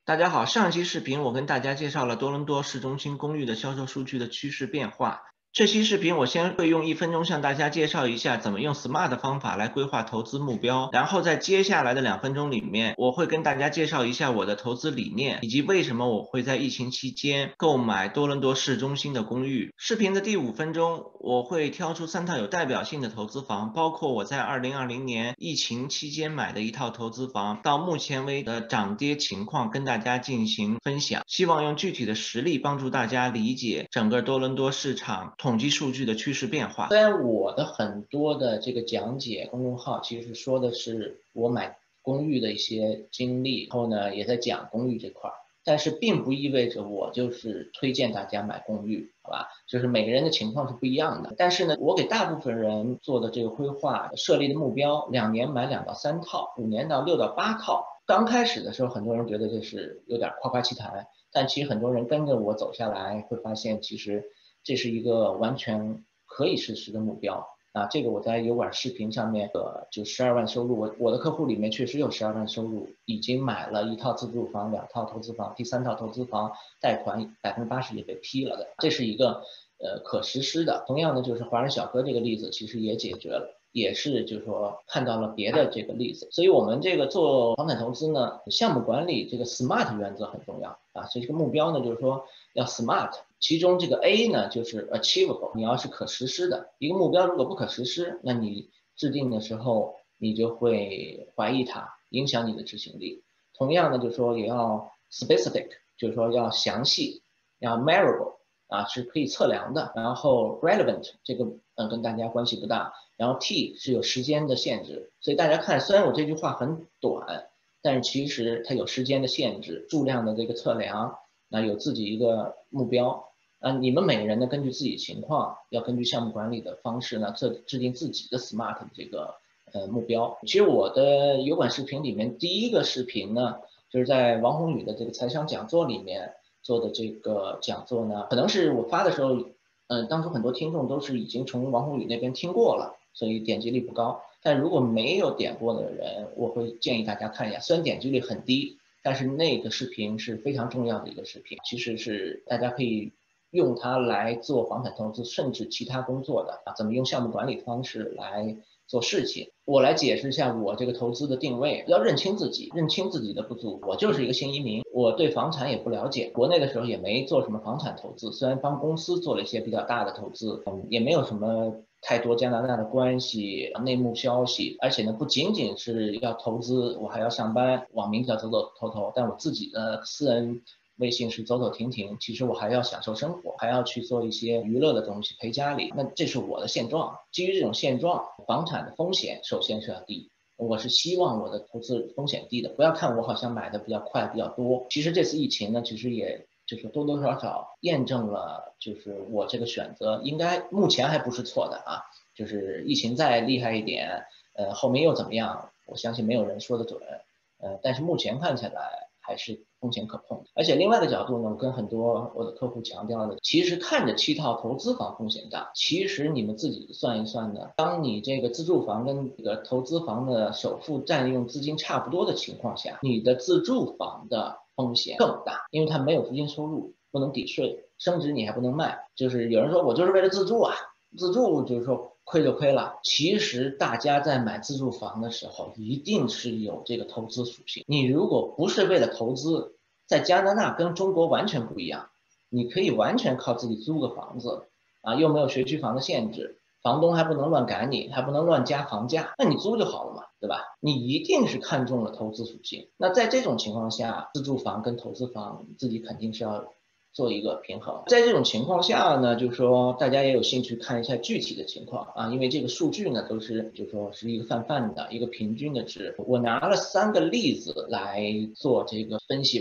大家好，上期视频我跟大家介绍了多伦多市中心公寓的销售数据的趋势变化。这期视频我先会用1分钟向大家介绍一下怎么用 SMART 方法来规划投资目标，然后在接下来的2分钟里面，我会跟大家介绍一下我的投资理念，以及为什么我会在疫情期间购买多伦多市中心的公寓。视频的第5分钟，我会挑出3套有代表性的投资房，包括我在2020年疫情期间买的一套投资房，到目前为止的涨跌情况跟大家进行分享，希望用具体的实例帮助大家理解整个多伦多市场统计数据的趋势变化。 虽然我的很多的这个讲解公众号其实说的是我买公寓的一些经历，然后呢也在讲公寓这块儿，但是并不意味着我就是推荐大家买公寓，好吧？就是每个人的情况是不一样的。但是呢，我给大部分人做的这个规划设立的目标，2年买2到3套，5年到6到8套。刚开始的时候，很多人觉得这是有点夸夸其谈，但其实很多人跟着我走下来，会发现其实这是一个完全可以实施的目标啊。这个我在油管视频上面就12万收入，我的客户里面确实有12万收入，已经买了1套自住房、2套投资房，第3套投资房贷款80%也被批了的，这是一个可实施的。同样呢，就是华人小哥这个例子其实也解决了。也是，就是说看到了别的这个例子，所以我们这个做房产投资呢，项目管理这个 SMART 原则很重要啊。所以这个目标呢，就是说要 SMART，其中这个 A 呢就是 achievable，你要是可实施的一个目标，如果不可实施，那你制定的时候你就会怀疑它，影响你的执行力。同样呢，就是说也要 specific，就是说要详细，要 measurable。啊，是可以测量的。然后 relevant 这个跟大家关系不大。然后 T 是有时间的限制，所以大家看，虽然我这句话很短，但是其实它有时间的限制，数量的这个测量，那有自己一个目标。你们每个人呢，根据自己情况，要根据项目管理的方式呢，制定自己的 SMART 的这个目标。其实我的油管视频里面第一个视频呢，就是在王宏宇的这个财商讲座里面做的这个讲座呢，可能是我发的时候，当初很多听众都是已经从王宏宇那边听过了，所以点击率不高。但如果没有点过的人，我会建议大家看一下，虽然点击率很低，但是那个视频是非常重要的一个视频，其实是大家可以用它来做房产投资，甚至其他工作的啊，怎么用项目管理方式来做事情。我来解释一下我这个投资的定位，要认清自己，认清自己的不足。我就是一个新移民，我对房产也不了解，国内的时候也没做什么房产投资，虽然帮公司做了一些比较大的投资，也没有什么太多加拿大的关系、内幕消息，而且呢，不仅仅是要投资，我还要上班，网名叫走走投投，但我自己的私人微信是走走停停，其实我还要享受生活，还要去做一些娱乐的东西陪家里，那这是我的现状。基于这种现状，房产的风险首先是要低。我是希望我的投资风险低的，不要看我好像买的比较快比较多，其实这次疫情呢，其实也就是多多少少验证了，就是我这个选择应该目前还不是错的啊。就是疫情再厉害一点，后面又怎么样？我相信没有人说得准，但是目前看起来还是风险可控。而且另外的角度呢，我跟很多我的客户强调的，其实看着7套投资房风险大，其实你们自己算一算呢，当你这个自住房跟这个投资房的首付占用资金差不多的情况下，你的自住房的风险更大，因为它没有租金收入，不能抵税，升值你还不能卖。就是有人说我就是为了自住啊，自住就是说亏就亏了。其实大家在买自住房的时候，一定是有这个投资属性。你如果不是为了投资，在加拿大跟中国完全不一样，你可以完全靠自己租个房子啊，又没有学区房的限制，房东还不能乱赶你，还不能乱加房价，那你租就好了嘛，对吧？你一定是看中了投资属性。那在这种情况下，自住房跟投资房自己肯定是要做一个平衡。在这种情况下呢，就是说大家也有兴趣看一下具体的情况啊，因为这个数据呢都是就是说是一个泛的一个平均的值。我拿了3个例子来做这个分析吧。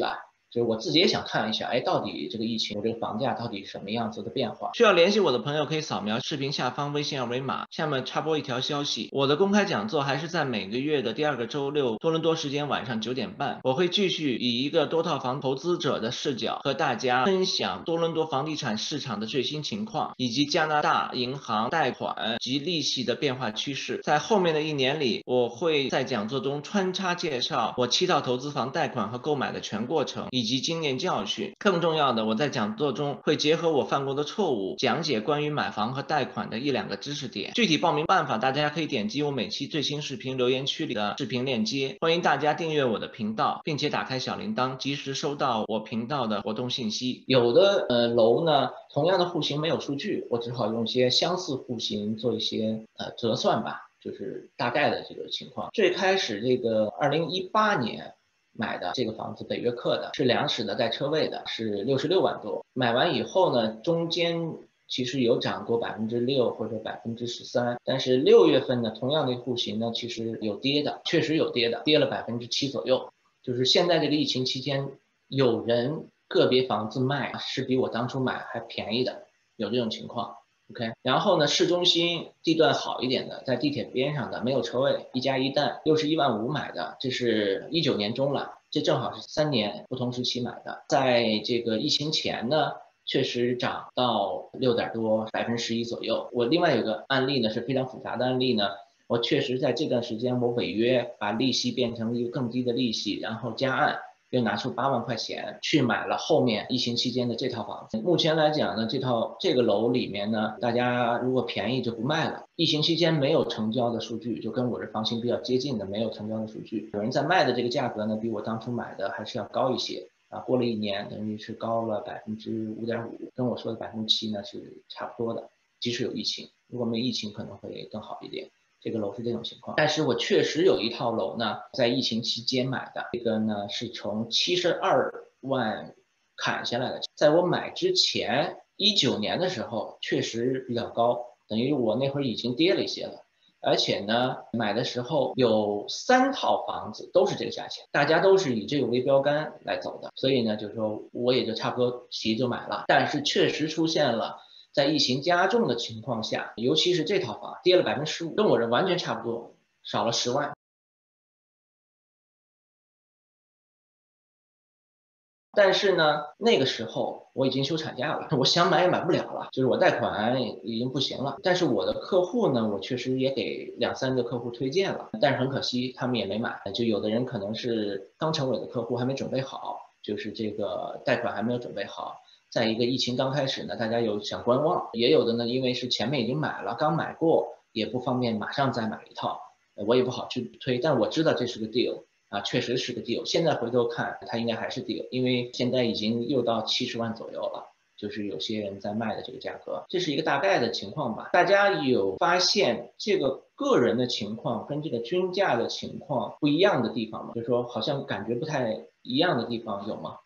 就是我自己也想看一下，哎，到底这个疫情，这个房价到底什么样子的变化？ 需要联系我的朋友可以扫描视频下方微信二维码。下面插播一条消息，我的公开讲座还是在每个月的第2个周六多伦多时间晚上9点半，我会继续以一个多套房投资者的视角和大家分享多伦多房地产市场的最新情况，以及加拿大银行贷款及利息的变化趋势。在后面的1年里，我会在讲座中穿插介绍我7套投资房贷款和购买的全过程以及经验教训。更重要的，我在讲座中会结合我犯过的错误，讲解关于买房和贷款的1-2个知识点。具体报名办法，大家可以点击我每期最新视频留言区里的视频链接。欢迎大家订阅我的频道，并且打开小铃铛，及时收到我频道的活动信息。 有的楼呢，同样的户型没有数据，我只好用一些相似户型做一些折算吧，就是大概的这个情况。最开始这个2018年买的这个房子，北约克的，是2室的带车位的，是66万多。买完以后呢，中间其实有涨过6%或者13%，但是6月份呢，同样的户型呢，其实有跌的，确实有跌的，跌了7%左右。就是现在这个疫情期间，有人个别房子卖是比我当初买还便宜的，有这种情况。OK， 然后呢，市中心地段好一点的，在地铁边上的，没有车位，1加1蛋，61.5万买的，这是19年中了，这正好是3年不同时期买的。在这个疫情前呢，确实涨到6点多，11%左右。我另外有个案例呢，是非常复杂的案例呢，我确实在这段时间我违约，把利息变成一个更低的利息，然后加按。又拿出8万块钱去买了后面疫情期间的这套房子。目前来讲呢，这个楼里面呢，大家如果便宜就不卖了。疫情期间没有成交的数据，就跟我这房型比较接近的没有成交的数据。有人在卖的这个价格呢，比我当初买的还是要高一些啊。过了1年，等于是高了5.5%，跟我说的7%呢是差不多的。即使有疫情，如果没疫情可能会更好一点。这个楼是这种情况，但是我确实有一套楼呢，在疫情期间买的，这个呢是从72万砍下来的，在我买之前19年的时候确实比较高，等于我那会儿已经跌了一些了，而且呢买的时候有3套房子都是这个价钱，大家都是以这个为标杆来走的，所以呢就是说我也就差不多齐就买了，但是确实出现了在疫情加重的情况下，尤其是这套房跌了15%，跟我这完全差不多，少了10万。但是呢，那个时候我已经休产假了，我想买也买不了了，就是我贷款已经不行了。但是我的客户呢，我确实也给2-3个客户推荐了，但是很可惜他们也没买。就有的人可能是刚成为的客户还没准备好，就是这个贷款还没有准备好。再一个，疫情刚开始呢，大家有想观望，也有的呢，因为是前面已经买了，刚买过，也不方便马上再买一套，我也不好去推，但我知道这是个 deal。啊，确实是个 deal。现在回头看，它应该还是 deal，因为现在已经又到70万左右了，就是有些人在卖的这个价格，这是一个大概的情况吧。大家有发现这个个人的情况跟这个均价的情况不一样的地方吗？就是说好像感觉不太一样的地方有吗？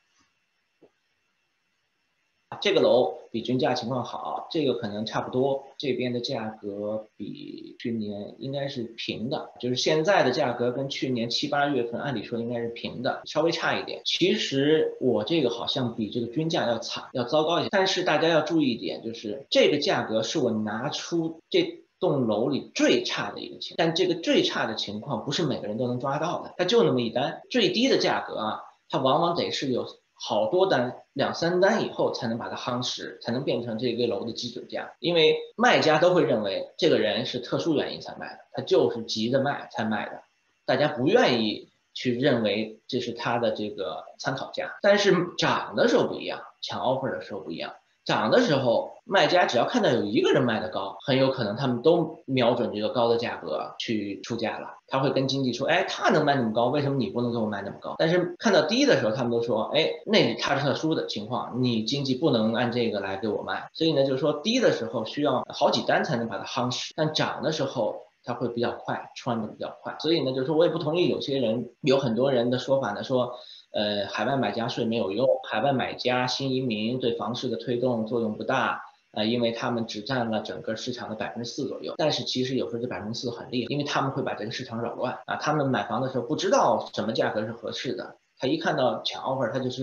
这个楼比均价情况好，这个可能差不多，这边的价格比去年应该是平的，就是现在的价格跟去年7-8月份按理说应该是平的，稍微差一点。其实我这个好像比这个均价要惨，要糟糕一些。但是大家要注意一点，就是这个价格是我拿出这栋楼里最差的一个情况，但这个最差的情况不是每个人都能抓到的，它就那么一单。最低的价格啊，它往往得是有好多单2-3单以后才能把它夯实，才能变成这个楼的基准价。因为卖家都会认为这个人是特殊原因才卖的，他就是急着卖才卖的，大家不愿意去认为这是他的这个参考价。但是涨的时候不一样，抢 offer 的时候不一样。涨的时候，卖家只要看到有一个人卖的高，很有可能他们都瞄准这个高的价格去出价了。他会跟经纪说，哎，他能卖那么高，为什么你不能给我卖那么高？但是看到低的时候，他们都说，哎，那是他是特殊的情况，你经纪不能按这个来给我卖。所以呢，就是说低的时候需要好几单才能把它夯实，但涨的时候它会比较快，穿的比较快。所以呢，就是说我也不同意有很多人的说法呢，说海外买家税没有用，海外买家新移民对房市的推动作用不大，因为他们只占了整个市场的4%左右。但是其实有时候这4%很厉害，因为他们会把这个市场扰乱啊。他们买房的时候不知道什么价格是合适的，他一看到抢 offer，他就是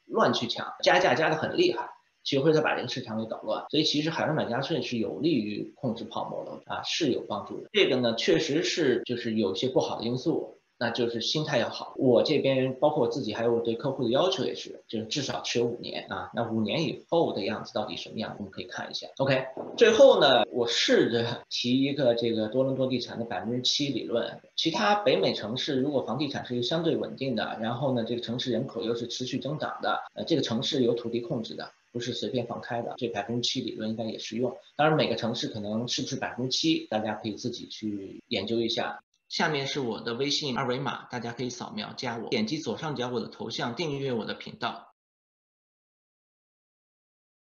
乱去抢，加价加得很厉害，其实会再把这个市场给搞乱。所以其实海外买家税是有利于控制泡沫的啊，是有帮助的。这个呢，确实是就是有一些不好的因素。那就是心态要好，我这边包括我自己，还有我对客户的要求也是，就是至少持有5年啊。那5年以后的样子到底什么样，我们可以看一下。OK， 最后呢，我试着提一个这个多伦多地产的7%理论。其他北美城市如果房地产是一个相对稳定的，然后呢，这个城市人口又是持续增长的，这个城市有土地控制的，不是随便放开的，这7%理论应该也适用。当然，每个城市可能是不是7%，大家可以自己去研究一下。 下面是我的微信二维码，大家可以扫描加我，点击左上角我的头像订阅我的频道。